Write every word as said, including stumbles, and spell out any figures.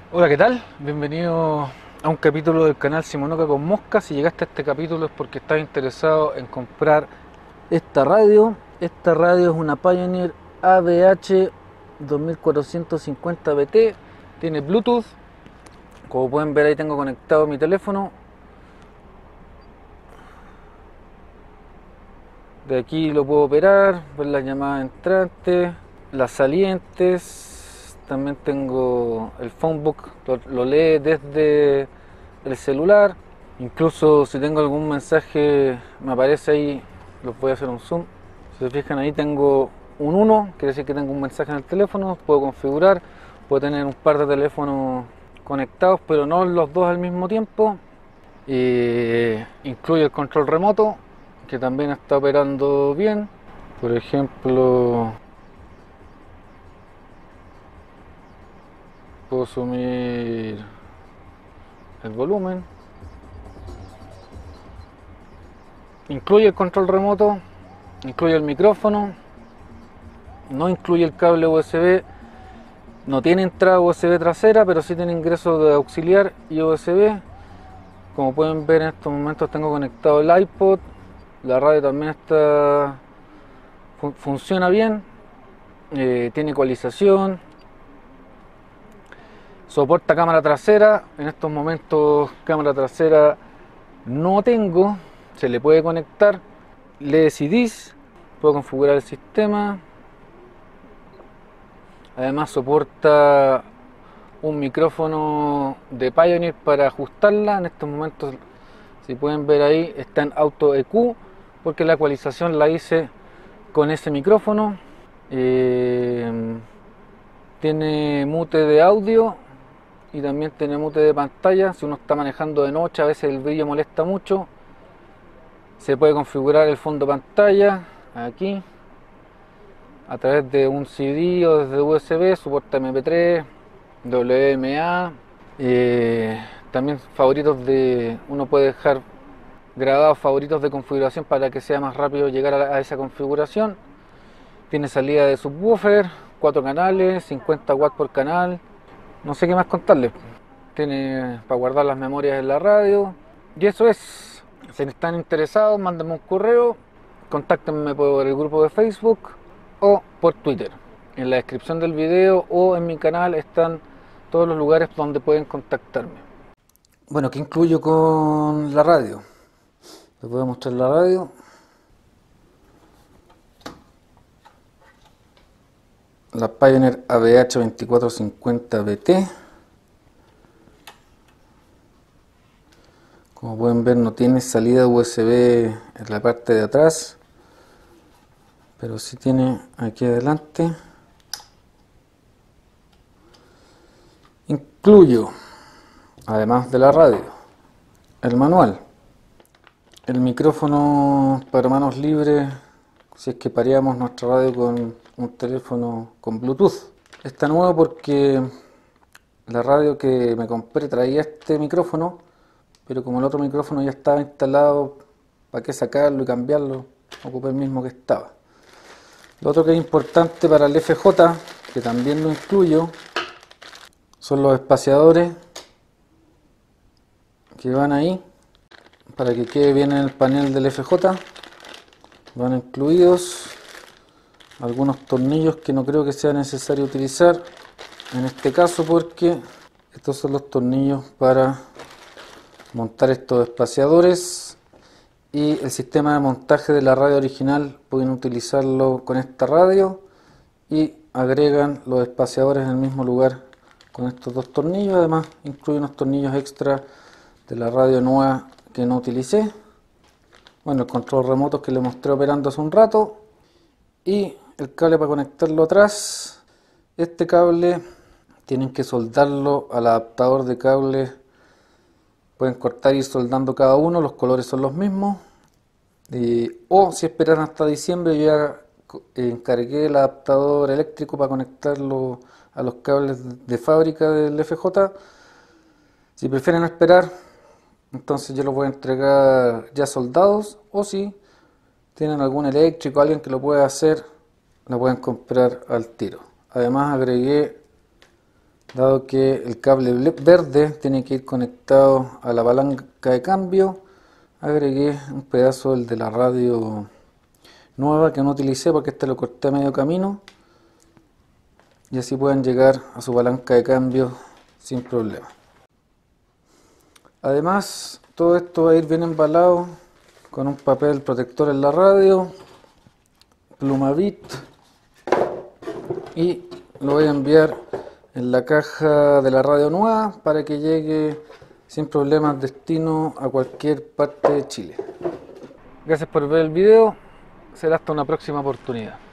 Hola, ¿qué tal? Bienvenido a un capítulo del canal Simonoca con Mosca. Si llegaste a este capítulo es porque estás interesado en comprar esta radio. Esta radio es una Pioneer A V H dos mil cuatrocientos cincuenta B T. Tiene Bluetooth. Como pueden ver, ahí tengo conectado mi teléfono. De aquí lo puedo operar, ver las llamadas entrantes, las salientes. También tengo el phonebook, lo, lo lee desde el celular. Incluso si tengo algún mensaje, me aparece ahí, los voy a hacer un zoom. Si se fijan ahí tengo un uno, quiere decir que tengo un mensaje en el teléfono, puedo configurar, puedo tener un par de teléfonos conectados, pero no los dos al mismo tiempo. Eh, incluye el control remoto, que también está operando bien. Por ejemplo, puedo subir el volumen. Incluye el control remoto, incluye el micrófono, no incluye el cable U S B, no tiene entrada U S B trasera, pero sí tiene ingreso de auxiliar y U S B. Como pueden ver, en estos momentos tengo conectado el iPod, la radio también está fun funciona bien, eh, tiene ecualización, soporta cámara trasera. En estos momentos cámara trasera no tengo, se le puede conectar, lee C Ds, puedo configurar el sistema. Además soporta un micrófono de Pioneer para ajustarla. En estos momentos, si pueden ver ahí, está en auto E Q porque la ecualización la hice con ese micrófono. Eh, tiene mute de audio y también tiene mute de pantalla. Si uno está manejando de noche, a veces el brillo molesta mucho. Se puede configurar el fondo pantalla aquí a través de un C D o desde U S B. Soporta M P tres, W M A. Eh, también favoritos de uno puede dejar grabados favoritos de configuración para que sea más rápido llegar a, a esa configuración. Tiene salida de subwoofer, cuatro canales, cincuenta watts por canal. No sé qué más contarles. Tiene para guardar las memorias en la radio. Y eso es. Si están interesados, mándenme un correo, contáctenme por el grupo de Facebook o por Twitter. En la descripción del video o en mi canal están todos los lugares donde pueden contactarme. Bueno, ¿qué incluyo con la radio? Les voy a mostrar la radio. La Pioneer A V H veinticuatro cincuenta B T. Como pueden ver, no tiene salida U S B en la parte de atrás, pero sí tiene aquí adelante. Incluyo, además de la radio, el manual, el micrófono para manos libres si es que pareamos nuestra radio con un teléfono con Bluetooth. Está nuevo porque la radio que me compré traía este micrófono, pero como el otro micrófono ya estaba instalado, ¿para qué sacarlo y cambiarlo? Ocupé el mismo que estaba. Lo otro que es importante para el F J, que también lo incluyo, son los espaciadores que van ahí para que quede bien en el panel del F J. Van incluidos algunos tornillos que no creo que sea necesario utilizar en este caso, porque estos son los tornillos para montar estos espaciadores, y el sistema de montaje de la radio original pueden utilizarlo con esta radio y agregan los espaciadores en el mismo lugar con estos dos tornillos. Además incluye unos tornillos extra de la radio nueva que no utilicé. Bueno, el control remoto que le mostré operando hace un rato, y el cable para conectarlo atrás. Este cable tienen que soldarlo al adaptador de cable. Pueden cortar y ir soldando cada uno, los colores son los mismos. Eh, o si esperan hasta diciembre, yo ya encargué el adaptador eléctrico para conectarlo a los cables de fábrica del F J. Si prefieren esperar, entonces yo los voy a entregar ya soldados, o si tienen algún eléctrico, alguien que lo pueda hacer, lo pueden comprar al tiro. Además agregué dado que el cable verde tiene que ir conectado a la palanca de cambio. Agregué un pedazo del de la radio nueva que no utilicé porque este lo corté a medio camino, y así pueden llegar a su palanca de cambio sin problema. Además, todo esto va a ir bien embalado con un papel protector en la radio, Plumavit, y lo voy a enviar en la caja de la radio nueva para que llegue sin problemas destino a cualquier parte de Chile. Gracias por ver el video, será hasta una próxima oportunidad.